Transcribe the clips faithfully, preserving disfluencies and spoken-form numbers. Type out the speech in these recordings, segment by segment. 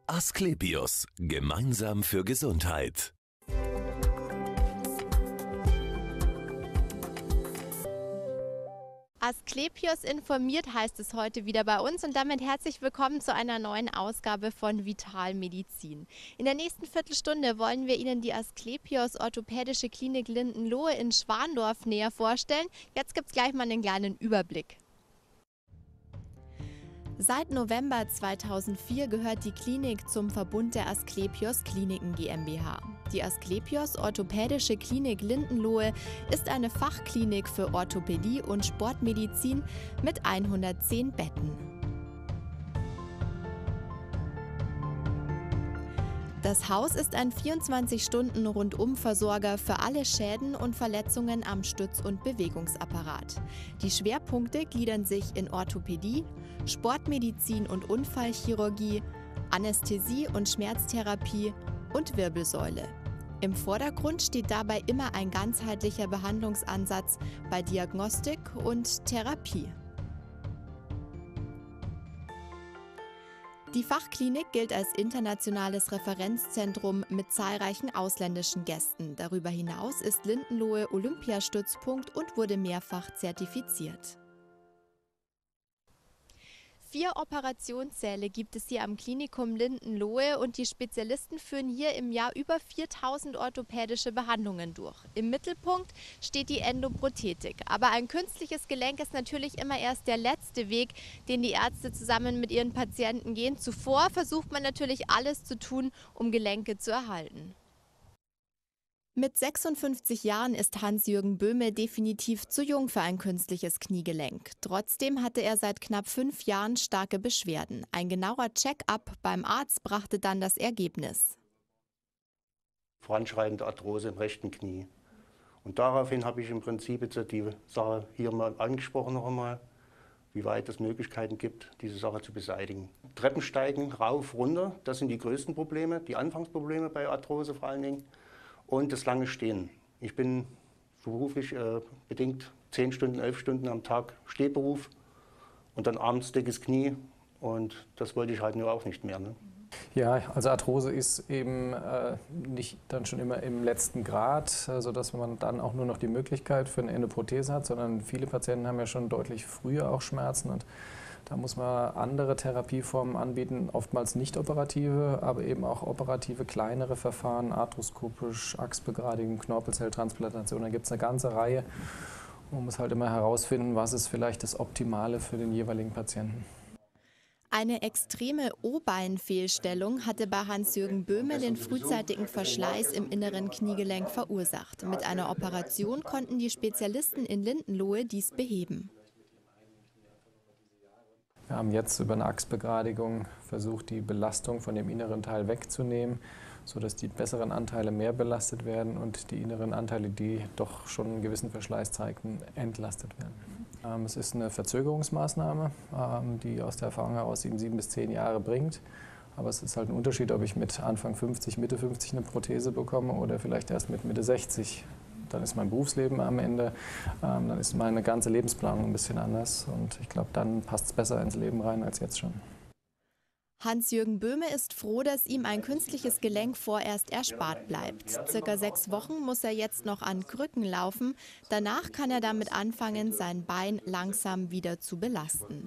Asklepios, gemeinsam für Gesundheit. Asklepios informiert heißt es heute wieder bei uns und damit herzlich willkommen zu einer neuen Ausgabe von Vital Medizin. In der nächsten Viertelstunde wollen wir Ihnen die Asklepios Orthopädische Klinik Lindenlohe in Schwandorf näher vorstellen. Jetzt gibt es gleich mal einen kleinen Überblick. Seit November zweitausendvier gehört die Klinik zum Verbund der Asklepios Kliniken GmbH. Die Asklepios Orthopädische Klinik Lindenlohe ist eine Fachklinik für Orthopädie und Sportmedizin mit hundertzehn Betten. Das Haus ist ein vierundzwanzig-Stunden-Rundum-Versorger für alle Schäden und Verletzungen am Stütz- und Bewegungsapparat. Die Schwerpunkte gliedern sich in Orthopädie, Sportmedizin und Unfallchirurgie, Anästhesie und Schmerztherapie und Wirbelsäule. Im Vordergrund steht dabei immer ein ganzheitlicher Behandlungsansatz bei Diagnostik und Therapie. Die Fachklinik gilt als internationales Referenzzentrum mit zahlreichen ausländischen Gästen. Darüber hinaus ist Lindenlohe Olympiastützpunkt und wurde mehrfach zertifiziert. Vier Operationssäle gibt es hier am Klinikum Lindenlohe und die Spezialisten führen hier im Jahr über viertausend orthopädische Behandlungen durch. Im Mittelpunkt steht die Endoprothetik. Aber ein künstliches Gelenk ist natürlich immer erst der letzte Weg, den die Ärzte zusammen mit ihren Patienten gehen. Zuvor versucht man natürlich alles zu tun, um Gelenke zu erhalten. Mit sechsundfünfzig Jahren ist Hans-Jürgen Böhme definitiv zu jung für ein künstliches Kniegelenk. Trotzdem hatte er seit knapp fünf Jahren starke Beschwerden. Ein genauer Check-up beim Arzt brachte dann das Ergebnis. Voranschreitende Arthrose im rechten Knie. Und daraufhin habe ich im Prinzip jetzt die Sache hier mal angesprochen noch einmal, wie weit es Möglichkeiten gibt, diese Sache zu beseitigen. Treppensteigen, rauf, runter, das sind die größten Probleme, die Anfangsprobleme bei Arthrose vor allen Dingen. Und das lange Stehen. Ich bin beruflich äh, bedingt zehn Stunden, elf Stunden am Tag Stehberuf und dann abends dickes Knie und das wollte ich halt nur auch nicht mehr. Ne? Ja, also Arthrose ist eben äh, nicht dann schon immer im letzten Grad, sodass man dann auch nur noch die Möglichkeit für eine Endoprothese hat, sondern viele Patienten haben ja schon deutlich früher auch Schmerzen und da muss man andere Therapieformen anbieten, oftmals nicht operative, aber eben auch operative kleinere Verfahren, arthroskopisch, Achsbegradigung, Knorpelzelltransplantation. Da gibt es eine ganze Reihe. Man muss halt immer herausfinden, was ist vielleicht das Optimale für den jeweiligen Patienten. Eine extreme O-Bein-Fehlstellung hatte bei Hans-Jürgen Böhme den frühzeitigen Verschleiß im inneren Kniegelenk verursacht. Mit einer Operation konnten die Spezialisten in Lindenlohe dies beheben. Wir haben jetzt über eine Achsbegradigung versucht, die Belastung von dem inneren Teil wegzunehmen, sodass die besseren Anteile mehr belastet werden und die inneren Anteile, die doch schon einen gewissen Verschleiß zeigten, entlastet werden. Ähm, es ist eine Verzögerungsmaßnahme, ähm, die aus der Erfahrung heraus eben sieben bis zehn Jahre bringt. Aber es ist halt ein Unterschied, ob ich mit Anfang fünfzig, Mitte fünfzig eine Prothese bekomme oder vielleicht erst mit Mitte sechzig. Dann ist mein Berufsleben am Ende, ähm, dann ist meine ganze Lebensplanung ein bisschen anders und ich glaube, dann passt es besser ins Leben rein als jetzt schon. Hans-Jürgen Böhme ist froh, dass ihm ein künstliches Gelenk vorerst erspart bleibt. Circa sechs Wochen muss er jetzt noch an Krücken laufen. Danach kann er damit anfangen, sein Bein langsam wieder zu belasten.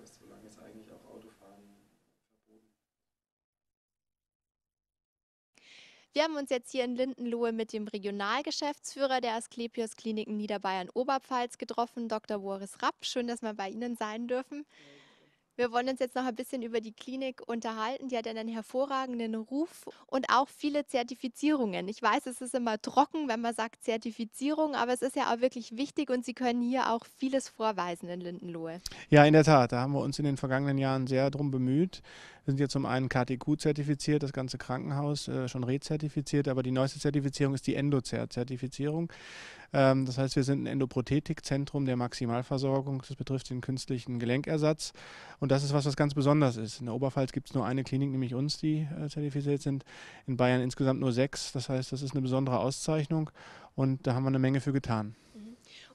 Wir haben uns jetzt hier in Lindenlohe mit dem Regionalgeschäftsführer der Asklepios Kliniken Niederbayern-Oberpfalz getroffen, Doktor Boris Rapp. Schön, dass wir bei Ihnen sein dürfen. Wir wollen uns jetzt noch ein bisschen über die Klinik unterhalten. Die hat einen hervorragenden Ruf und auch viele Zertifizierungen. Ich weiß, es ist immer trocken, wenn man sagt Zertifizierung, aber es ist ja auch wirklich wichtig und Sie können hier auch vieles vorweisen in Lindenlohe. Ja, in der Tat. Da haben wir uns in den vergangenen Jahren sehr drum bemüht. Wir sind jetzt zum einen K T Q zertifiziert, das ganze Krankenhaus äh, schon rezertifiziert, aber die neueste Zertifizierung ist die Endozert-Zertifizierung. Ähm, das heißt, wir sind ein Endoprothetikzentrum der Maximalversorgung. Das betrifft den künstlichen Gelenkersatz. Und das ist was, was ganz besonders ist. In der Oberpfalz gibt es nur eine Klinik, nämlich uns, die äh, zertifiziert sind. In Bayern insgesamt nur sechs. Das heißt, das ist eine besondere Auszeichnung und da haben wir eine Menge für getan.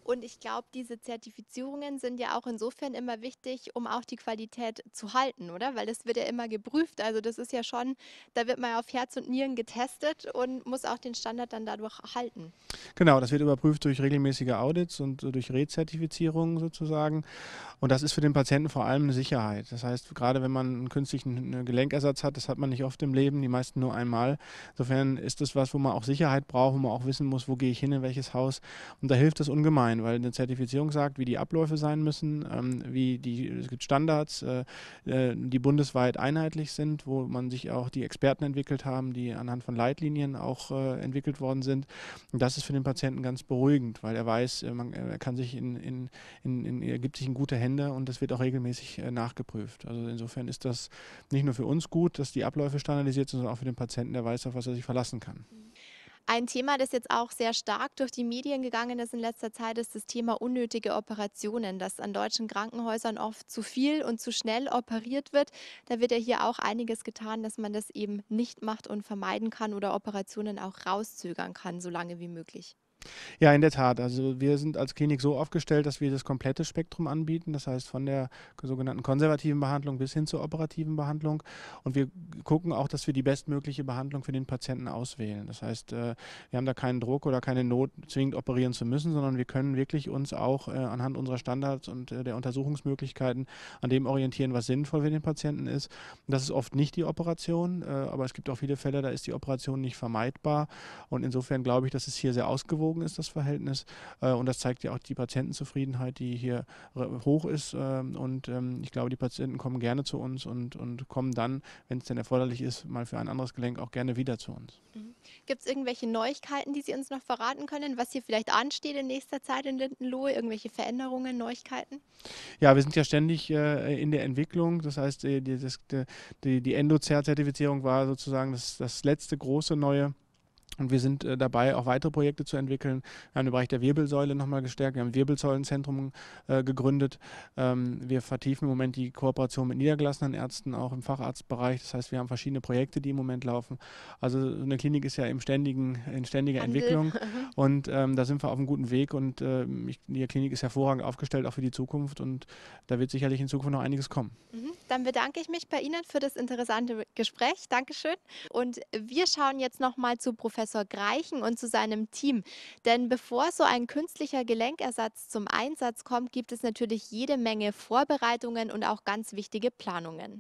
Und ich glaube, diese Zertifizierungen sind ja auch insofern immer wichtig, um auch die Qualität zu halten, oder? Weil das wird ja immer geprüft. Also das ist ja schon, da wird man ja auf Herz und Nieren getestet und muss auch den Standard dann dadurch halten. Genau, das wird überprüft durch regelmäßige Audits und durch Rezertifizierungen sozusagen. Und das ist für den Patienten vor allem eine Sicherheit. Das heißt, gerade wenn man einen künstlichen Gelenkersatz hat, das hat man nicht oft im Leben, die meisten nur einmal. Insofern ist das was, wo man auch Sicherheit braucht, wo man auch wissen muss, wo gehe ich hin, in welches Haus. Und da hilft es ungemein, weil eine Zertifizierung sagt, wie die Abläufe sein müssen, ähm, wie die, es gibt Standards, äh, die bundesweit einheitlich sind, wo man sich auch die Experten entwickelt haben, die anhand von Leitlinien auch äh, entwickelt worden sind. Und das ist für den Patienten ganz beruhigend, weil er weiß, man, er kann sich in, in, in, in, er gibt sich in gute Hände und das wird auch regelmäßig äh, nachgeprüft. Also insofern ist das nicht nur für uns gut, dass die Abläufe standardisiert sind, sondern auch für den Patienten, der weiß, auf was er sich verlassen kann. Ein Thema, das jetzt auch sehr stark durch die Medien gegangen ist in letzter Zeit, ist das Thema unnötige Operationen, dass an deutschen Krankenhäusern oft zu viel und zu schnell operiert wird. Da wird ja hier auch einiges getan, dass man das eben nicht macht und vermeiden kann oder Operationen auch rauszögern kann, so lange wie möglich. Ja, in der Tat. Also wir sind als Klinik so aufgestellt, dass wir das komplette Spektrum anbieten. Das heißt von der sogenannten konservativen Behandlung bis hin zur operativen Behandlung. Und wir gucken auch, dass wir die bestmögliche Behandlung für den Patienten auswählen. Das heißt, wir haben da keinen Druck oder keine Not, zwingend operieren zu müssen, sondern wir können wirklich uns auch anhand unserer Standards und der Untersuchungsmöglichkeiten an dem orientieren, was sinnvoll für den Patienten ist. Und das ist oft nicht die Operation, aber es gibt auch viele Fälle, da ist die Operation nicht vermeidbar. Und insofern glaube ich, dass es hier sehr ausgewogen ist, das Verhältnis, und das zeigt ja auch die Patientenzufriedenheit, die hier hoch ist, und ich glaube, die Patienten kommen gerne zu uns und, und kommen dann, wenn es denn erforderlich ist, mal für ein anderes Gelenk auch gerne wieder zu uns. Mhm. Gibt es irgendwelche Neuigkeiten, die Sie uns noch verraten können, was hier vielleicht ansteht in nächster Zeit in Lindenlohe, irgendwelche Veränderungen, Neuigkeiten? Ja, wir sind ja ständig äh, in der Entwicklung, das heißt, die, die, das, die, die Endo-Zert-Zertifizierung war sozusagen das, das letzte große neue. Und wir sind äh, dabei, auch weitere Projekte zu entwickeln. Wir haben den Bereich der Wirbelsäule nochmal gestärkt. Wir haben ein Wirbelsäulenzentrum äh, gegründet. Ähm, wir vertiefen im Moment die Kooperation mit niedergelassenen Ärzten, auch im Facharztbereich. Das heißt, wir haben verschiedene Projekte, die im Moment laufen. Also eine Klinik ist ja im ständigen, in ständiger Handel. Entwicklung. Und ähm, da sind wir auf einem guten Weg. Und äh, ich, die Klinik ist hervorragend aufgestellt, auch für die Zukunft. Und da wird sicherlich in Zukunft noch einiges kommen. Mhm. Dann bedanke ich mich bei Ihnen für das interessante Gespräch. Dankeschön. Und wir schauen jetzt nochmal zu Professor Greichen und zu seinem Team. Denn bevor so ein künstlicher Gelenkersatz zum Einsatz kommt, gibt es natürlich jede Menge Vorbereitungen und auch ganz wichtige Planungen.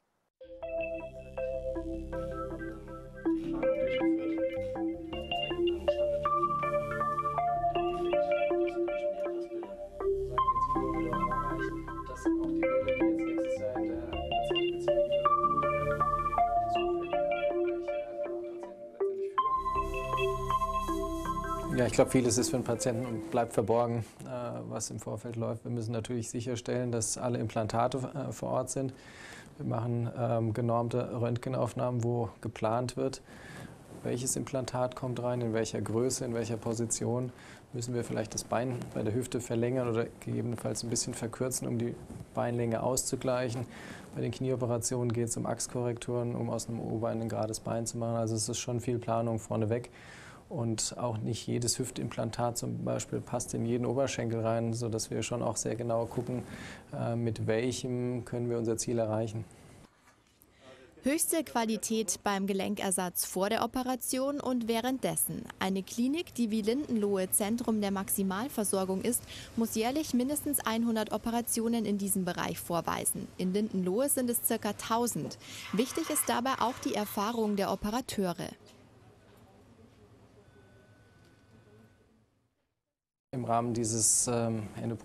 Ja, ich glaube, vieles ist für den Patienten und bleibt verborgen, äh, was im Vorfeld läuft. Wir müssen natürlich sicherstellen, dass alle Implantate äh, vor Ort sind. Wir machen ähm, genormte Röntgenaufnahmen, wo geplant wird, welches Implantat kommt rein, in welcher Größe, in welcher Position. Müssen wir vielleicht das Bein bei der Hüfte verlängern oder gegebenenfalls ein bisschen verkürzen, um die Beinlänge auszugleichen. Bei den Knieoperationen geht es um Achskorrekturen, um aus einem O-Bein ein gerades Bein zu machen. Also es ist schon viel Planung vorneweg. Und auch nicht jedes Hüftimplantat zum Beispiel passt in jeden Oberschenkel rein, sodass wir schon auch sehr genau gucken, mit welchem können wir unser Ziel erreichen. Höchste Qualität beim Gelenkersatz vor der Operation und währenddessen. Eine Klinik, die wie Lindenlohe Zentrum der Maximalversorgung ist, muss jährlich mindestens hundert Operationen in diesem Bereich vorweisen. In Lindenlohe sind es ca. tausend. Wichtig ist dabei auch die Erfahrung der Operateure. Im Rahmen dieses ähm,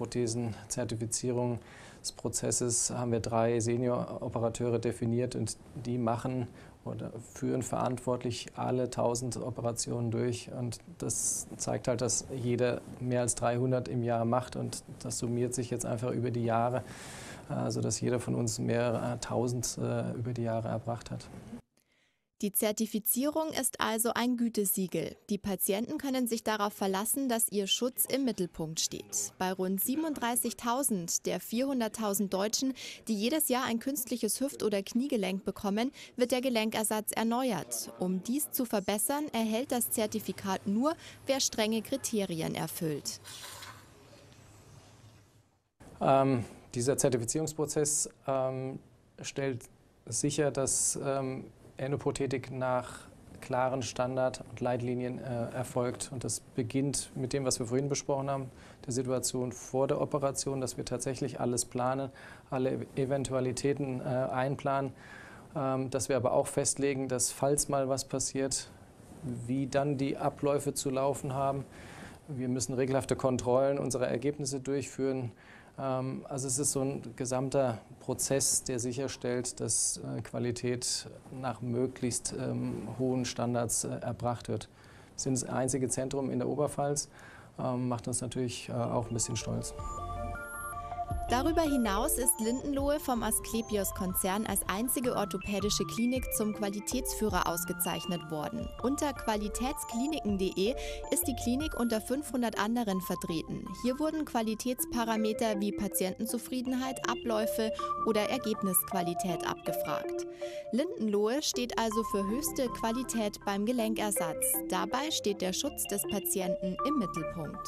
Endoprothesen-Zertifizierungsprozesses haben wir drei Senior-Operateure definiert und die machen oder führen verantwortlich alle tausend Operationen durch. Und das zeigt halt, dass jeder mehr als dreihundert im Jahr macht und das summiert sich jetzt einfach über die Jahre, äh, sodass jeder von uns mehrere tausend äh, über die Jahre erbracht hat. Die Zertifizierung ist also ein Gütesiegel. Die Patienten können sich darauf verlassen, dass ihr Schutz im Mittelpunkt steht. Bei rund siebenunddreißigtausend der vierhunderttausend Deutschen, die jedes Jahr ein künstliches Hüft- oder Kniegelenk bekommen, wird der Gelenkersatz erneuert. Um dies zu verbessern, erhält das Zertifikat nur, wer strenge Kriterien erfüllt. Ähm, dieser Zertifizierungsprozess ähm, stellt sicher, dass ähm, Endoprothetik nach klaren Standard- und Leitlinien äh, erfolgt. Und das beginnt mit dem, was wir vorhin besprochen haben, der Situation vor der Operation, dass wir tatsächlich alles planen, alle Eventualitäten äh, einplanen, ähm, dass wir aber auch festlegen, dass falls mal was passiert, wie dann die Abläufe zu laufen haben. Wir müssen regelhafte Kontrollen unserer Ergebnisse durchführen. Ähm, also es ist so ein gesamter Prozess, der sicherstellt, dass äh, Qualität nach möglichst ähm, hohen Standards äh, erbracht wird. Wir sind das einzige Zentrum in der Oberpfalz, ähm, macht uns natürlich äh, auch ein bisschen stolz. Darüber hinaus ist Lindenlohe vom Asklepios-Konzern als einzige orthopädische Klinik zum Qualitätsführer ausgezeichnet worden. Unter qualitätskliniken punkt de ist die Klinik unter fünfhundert anderen vertreten. Hier wurden Qualitätsparameter wie Patientenzufriedenheit, Abläufe oder Ergebnisqualität abgefragt. Lindenlohe steht also für höchste Qualität beim Gelenkersatz. Dabei steht der Schutz des Patienten im Mittelpunkt.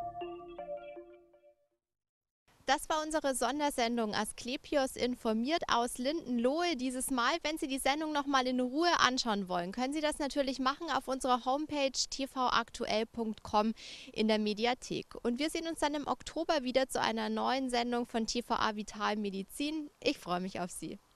Das war unsere Sondersendung Asklepios informiert aus Lindenlohe. Dieses Mal, wenn Sie die Sendung noch mal in Ruhe anschauen wollen, können Sie das natürlich machen auf unserer Homepage t v aktuell punkt com in der Mediathek. Und wir sehen uns dann im Oktober wieder zu einer neuen Sendung von T V A Vital Medizin. Ich freue mich auf Sie.